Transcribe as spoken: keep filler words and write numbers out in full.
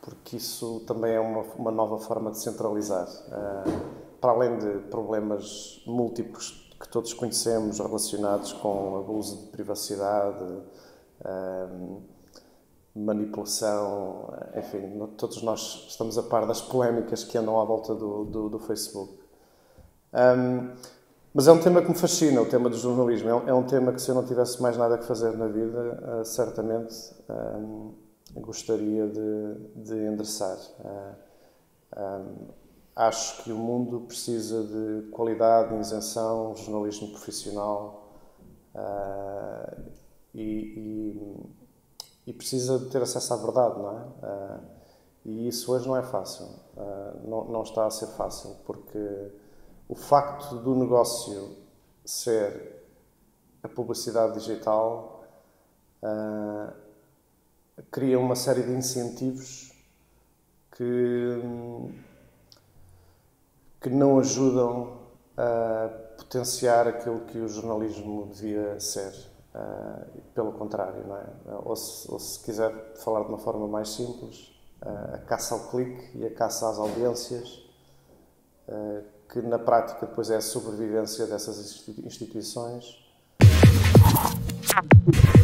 porque isso também é uma, uma nova forma de centralizar. Uh, para além de problemas múltiplos que todos conhecemos relacionados com abuso de privacidade, uh, manipulação, enfim, todos nós estamos a par das polémicas que andam à volta do, do, do Facebook. Um, mas é um tema que me fascina, o tema do jornalismo. É um, é um tema que, se eu não tivesse mais nada que fazer na vida, uh, certamente um, gostaria de, de endereçar. Uh, um, acho que o mundo precisa de qualidade, isenção, jornalismo profissional uh, e, e, e precisa de ter acesso à verdade, não é? Uh, e isso hoje não é fácil, uh, não, não está a ser fácil, porque o facto do negócio ser a publicidade digital uh, cria uma série de incentivos que, que não ajudam a potenciar aquilo que o jornalismo devia ser. Uh, pelo contrário, não é? Ou se, ou se quiser falar de uma forma mais simples, uh, a caça ao clique e a caça às audiências, uh, que na prática depois é a sobrevivência dessas instituições.